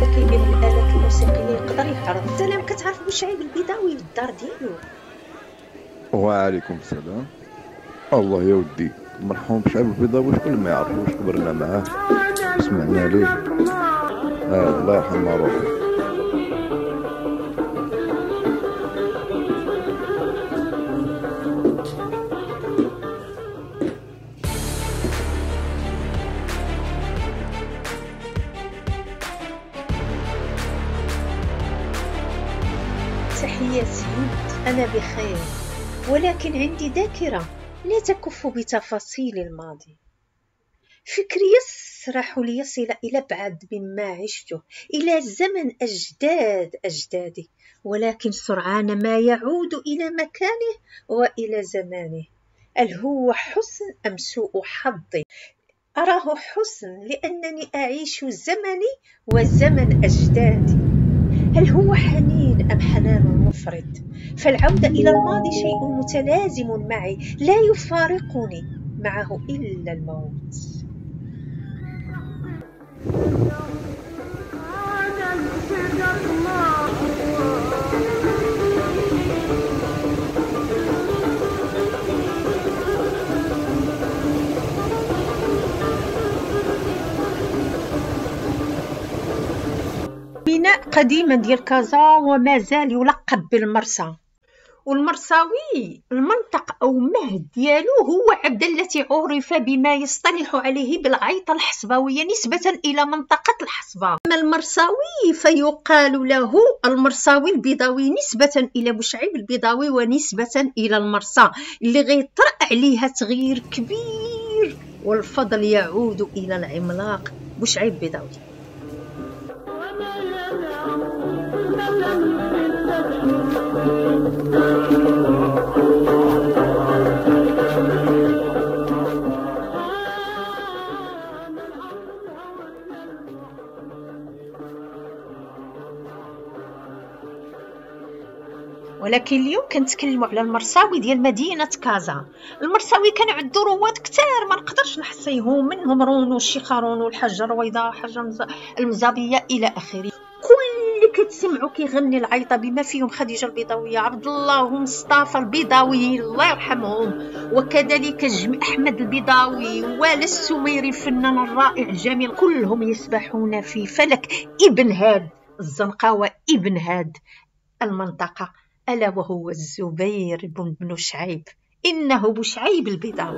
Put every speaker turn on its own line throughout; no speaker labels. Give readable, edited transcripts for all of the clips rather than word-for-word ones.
وكيبيع الآلات الموسيقية يقدر يعرض. السلام، كتعرف بوشعيب البيضاوي والدار ديالو؟
وعليكم السلام. الله يا ودي، مرحوم بشعيب البيضاوي شكون ما يعرفوش، كبرنا معاه وسمعنا ليه. الله يرحم روحه.
تحياتي، أنا بخير، ولكن عندي ذاكرة لا تكف بتفاصيل الماضي. فكري يسرح ليصل إلى أبعد مما عشته، إلى زمن أجدادي، ولكن سرعان ما يعود إلى مكانه وإلى زمانه. هل هو حسن أم سوء حظ؟ أراه حسن لأنني أعيش زمني وزمن أجدادي. هل هو حنين أم حنان مفرط؟ فالعودة إلى الماضي شيء متلازم معي لا يفارقني معه إلا الموت. بناء قديما ديال كازا وما زال يلقب بالمرسى. والمرساوي المنطق أو مهد ديالو هو عبد التي عرف بما يصطلح عليه بالغيطة الحصباوية نسبة إلى منطقة الحصبة. أما المرساوي فيقال له المرساوي البيضاوي نسبة إلى بوشعيب البيضاوي ونسبة إلى المرسى اللي غيطرأ عليها تغيير كبير، والفضل يعود إلى العملاق بوشعيب البيضاوي. ولكن اليوم كنتكلموا على المرساوي ديال مدينة كازا. المرساوي كان عنده رواد كتار ما نقدرش نحصيهم، منهم رونو الشيخة رونو، الحاجة رويضة، الحاجة المزابية إلى آخره. كل اللي كتسمعوا كيغني العيطة بما فيهم خديجة البيضاوية، عبد الله ومصطفى البيضاوي الله يرحمهم، وكذلك أحمد البيضاوي، ولا السميري الفنان الرائع الجميل، كلهم يسبحون في فلك ابن هاد الزنقاوة، ابن هاد المنطقة، ألا وهو الزبير بن شعيب، إنه بوشعيب البيضاوي.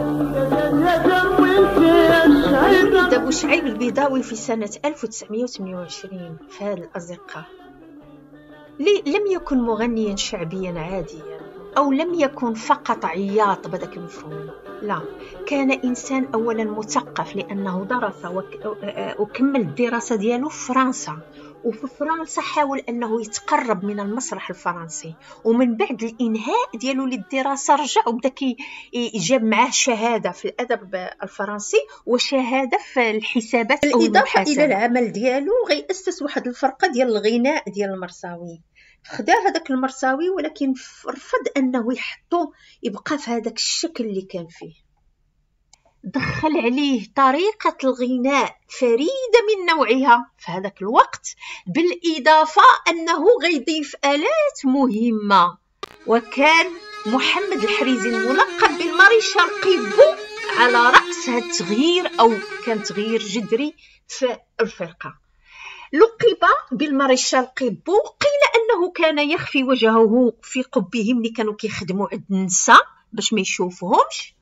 ولد بوشعيب البيضاوي في سنة 1928 في هذه الأزقة. لم يكن مغنيا شعبيا عاديا، أو لم يكن فقط عياط بدك مفهوم، لا، كان إنسان أولا مثقف لأنه درس وكمل الدراسة ديالو في فرنسا، وفي فرنسا حاول أنه يتقرب من المسرح الفرنسي، ومن بعد الإنهاء ديالو للدراسة رجع وبدا جاب معاه شهادة في الأدب الفرنسي وشهادة في الحسابات أو الإضافة إلى العمل ديالو غيأسس واحد الفرقة ديال الغناء ديال المرساوي. خدا هذاك المرساوي ولكن رفض أنه يبقى في هذاك الشكل اللي كان فيه، دخل عليه طريقة الغناء فريدة من نوعها في هذاك الوقت، بالإضافة أنه غيضيف آلات مهمة. وكان محمد الحريزي الملقب بالماريشال قيبو على رأس هذا التغيير، أو كان تغيير جذري في الفرقة. لقب بالماريشال قيبو، قيل أنه كان يخفي وجهه في قبه ملي كانوا كيخدموا عند النساء باش ما يشوفهمش.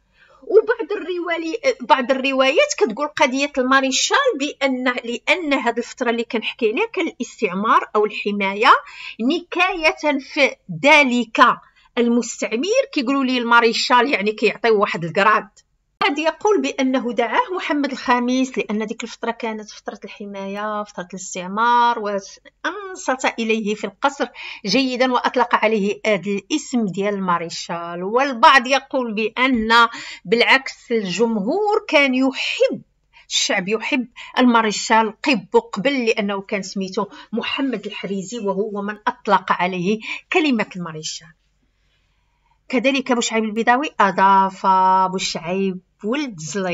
بعض الروايات كتقول قضية الماريشال لأن هذه الفترة اللي كنحكي عليها كان الاستعمار أو الحماية، نكاية في ذلك المستعمر كيقولوا لي الماريشال يعني كيعطيو واحد القراد. قد يقول بأنه دعاه محمد الخامس لأن ديك الفترة كانت فترة الحماية، فترة الاستعمار، وأنصت إليه في القصر جيدا وأطلق عليه هذا الاسم ديال الماريشال. والبعض يقول بأن بالعكس الجمهور كان الشعب يحب الماريشال قيبو قبل، لأنه كان سميته محمد الحريزي وهو من أطلق عليه كلمة الماريشال. كذلك بوشعيب البيضاوي أضاف بوشعيب ولد زليقة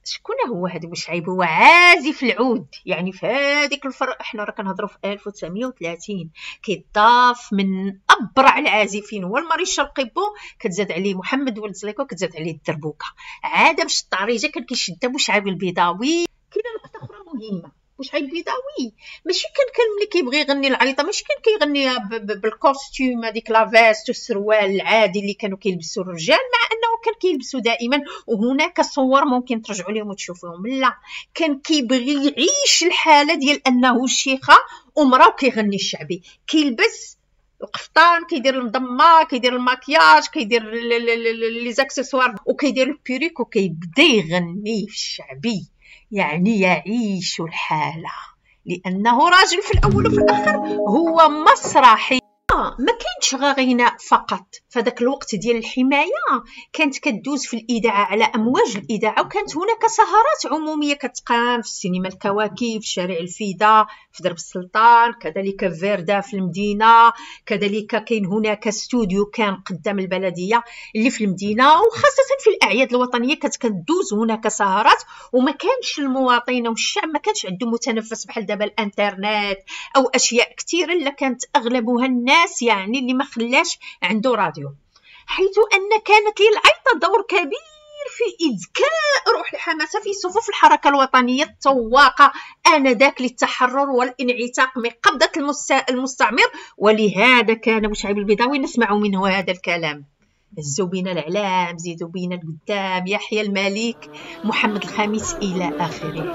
شكون هو هذا بوشعيب؟ هو عازف العود. يعني في هذيك احنا راه كنهضروا في 1930 كيضاف من ابرع العازفين هو الماريشال قيبو، كتزاد عليه محمد ولد زليكو، كتزاد عليه الدربوكه. عاد باش الطريجه كان كيشدها بوشعيب البيضاوي. كاينه نقطه اخرى مهمه، بوشعيب البيضاوي ماشي كان ملي كيبغي يغني العيطه ماشي كان كيغنيها بالكوستيوم، هذيك لافيست والسروال العادي اللي كانوا كيلبسوا الرجال، مع انه كان كيلبسوا دائما، وهناك صور ممكن ترجعوا لهم وتشوفوهم. لا، كان كيبغي يعيش الحاله ديال انه شيخه ومراه وكيغني الشعبي، كيلبس القفطان، كيدير المضمه، كيدير الماكياج، كيدير لي زاكسسوار، وكيدير البيريك، وكيبدا يغني في الشعبي. يعني يعيش الحالة، لأنه راجل في الأول وفي الآخر هو مسرحي. ما كانتش غناء فقط. فذاك الوقت ديال الحماية كانت كدوز في الإذاعة على أمواج الإذاعة، وكانت هناك سهرات عمومية كتقام في السينما الكواكب، في شارع الفيدا، في درب السلطان، كذلك في فيردا في المدينة، كذلك كاين هناك استوديو كان قدام البلدية اللي في المدينة، وخاصة في الأعياد الوطنية كانت كدوز هناك سهرات. وما كانش المواطنين والشعب ما كانش عندهم متنفس بحال دابا الانترنت او اشياء كثيره، الا كانت اغلبها الناس يعني اللي ما خلاش عنده راديو، حيث ان كانت للعيطه دور كبير في اذكاء روح الحماسه في صفوف الحركه الوطنيه الطواقه انذاك للتحرر والانعتاق من قبضه المستعمر. ولهذا كان بوشعيب البيضاوي نسمع منه هذا الكلام: هزوا بينا الاعلام، زيدوا بينا القدام، يحيى الملك، محمد الخامس، الى اخره.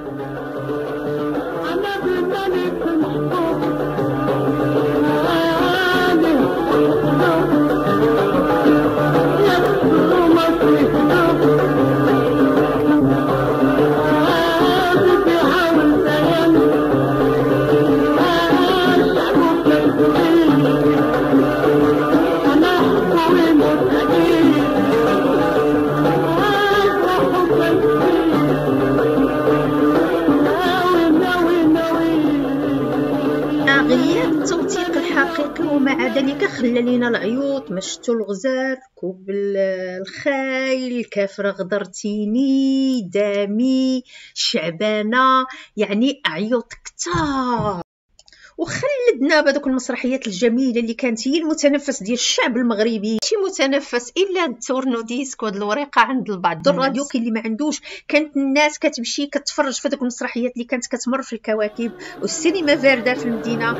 غياب التوثيق الحقيقي ومع ذلك خلى لينا العيوط: مشتو الغزال، ركوب الخيل، كافر غدرتيني، دامي، شعبانه، يعني عيوط كتار. وخلدنا بهذوك المسرحيات الجميله اللي كانت هي المتنفس ديال الشعب المغربي، ماشي متنفس الا التورنو ديسك وهاد الورقه عند البعض. الراديو كاين اللي ما عندوش. كانت الناس كتمشي كتفرج في هذوك المسرحيات اللي كانت كتمر في الكواكب والسينما فيردا في المدينه.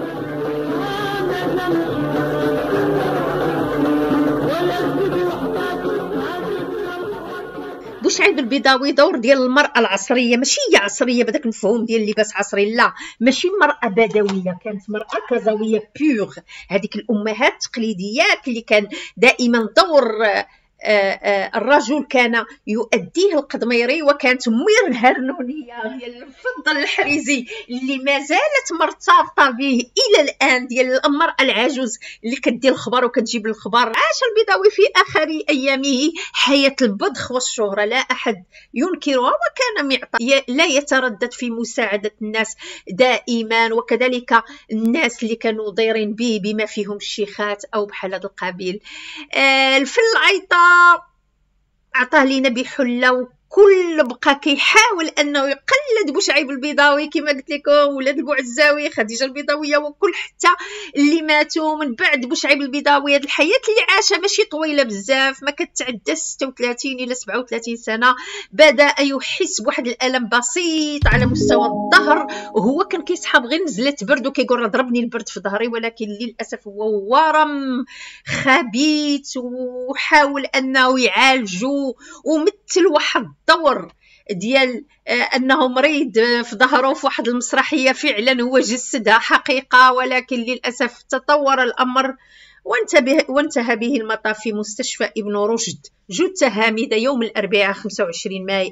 بوشعيب البيضاوي دور ديال المرأة العصرية، ماشي هي عصرية بداك المفهوم ديال اللباس عصري، لا، ماشي مرأة بدوية، كانت مرأة كازاوية بيوغ، هذيك الأمهات التقليديات اللي كان دائما دور الرجل كان يؤديه القضميري، وكانت مير الهرنونية ديال الفضل الحريزي اللي ما زالت مرتبطة به إلى الآن، ديال المرأة العجوز اللي كدير الخبر وكتجيب الخبر. عاش البيضاوي في آخر أيامه حياة البذخ والشهرة لا أحد ينكرها، وكان لا يتردد في مساعدة الناس دائما، وكذلك الناس اللي كانوا ضيرين به بما فيهم الشيخات أو بحال هذا القبيل. الفن العيطة عطاه لينا بحله، وكل بقى كيحاول انه يقلد بوشعيب البيضاوي كما قلت لكم، ولاد البوعزاوي، خديجه البيضاويه، وكل حتى اللي ماتوا من بعد بوشعيب البيضاوي. هذه الحياه اللي عاشها ماشي طويله بزاف، ما كتعدى 36 الى 37 سنه، بدا يحس بواحد الالم بسيط على مستوى الظهر، وهو كان كيسحب غير نزله برد وكيقول ضربني البرد في ظهري، ولكن للاسف هو ورم خبيث، وحاول انه يعالجه، ومثل واحد الدور ديال انه مريض في ظهره في واحد المسرحيه، فعلا هو جسدها حقيقه، ولكن للاسف تطور الامر وانتهى به المطاف في مستشفى ابن رشد، جثه هامده يوم الاربعاء 25 ماي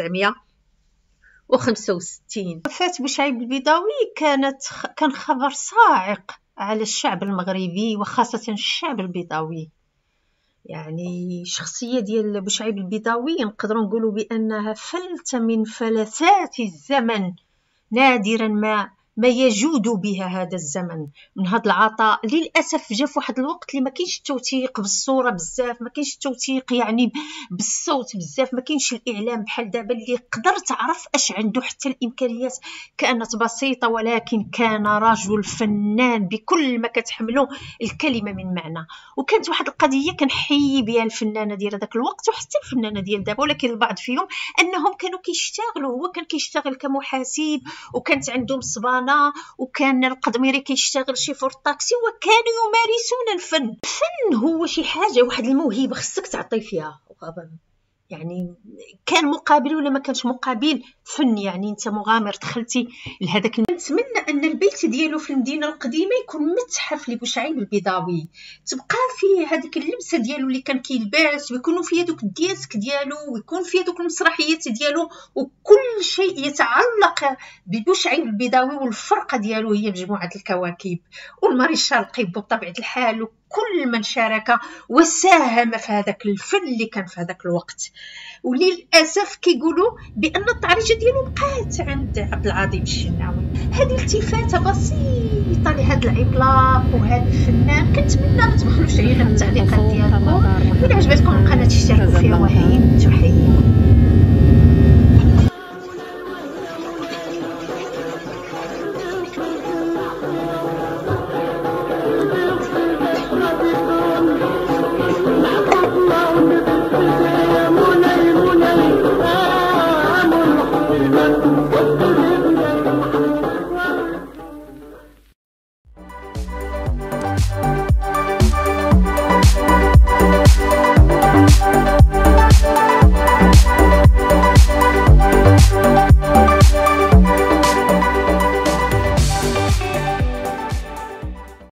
1965. وفاة بوشعيب البيضاوي كان خبر صاعق على الشعب المغربي وخاصه الشعب البيضاوي. يعني الشخصية ديال بوشعيب البيضاوي نقدروا نقولوا بأنها فلتة من فلتات الزمن، نادرا ما ما يجود بها هذا الزمن من هذا العطاء. للاسف جا في واحد الوقت اللي ما كاينش التوثيق بالصوره بزاف، ما كاينش التوثيق يعني بالصوت بزاف، ما كاينش الاعلام بحال دابا اللي قدر تعرف اش عنده. حتى الامكانيات كانت بسيطه، ولكن كان رجل فنان بكل ما كتحمله الكلمه من معنى. وكانت واحد القضيه كنحيي بها الفنانه ديال هذاك الوقت وحتى الفنانه ديال دابا، ولكن البعض فيهم انهم كانوا كيشتغلوا. هو كان كيشتغل كمحاسب، وكانت عندهم صبانه، وكان القدميري كيشتغل شيفور طاكسي، وكانوا يمارسون الفن. الفن هو شي حاجه، واحد الموهبه خصك تعطي فيها، يعني كان مقابل ولا ما كانش مقابل فن. يعني انت مغامر دخلتي لهذاك. نتمنى ان البيت ديالو في المدينه القديمه يكون متحف لبوشعيب البيضاوي، تبقى فيه هذيك اللمسه ديالو اللي كان كيلبس، ويكونوا فيه دوك الدياسك ديالو، ويكون فيه دوك المسرحيات ديالو، وكل شيء يتعلق ببوشعيب البيضاوي. والفرقه ديالو هي مجموعه الكواكب والماريشال قيبو بطبيعه الحال، كل من شارك وساهم في هذاك الفن اللي كان في هذاك الوقت. وللاسف كيقولوا بان الطعريجه ديالو بقات عند عبد العظيم الشناوي. هذه التفاته بسيطه لهذا العملاق وهذا الفنان. كنتمنى ما تبخلوش علينا بالتعليقات ديالكم، وإلا عجبتكم القناه اشتركوا فيها، وهي تحييكم.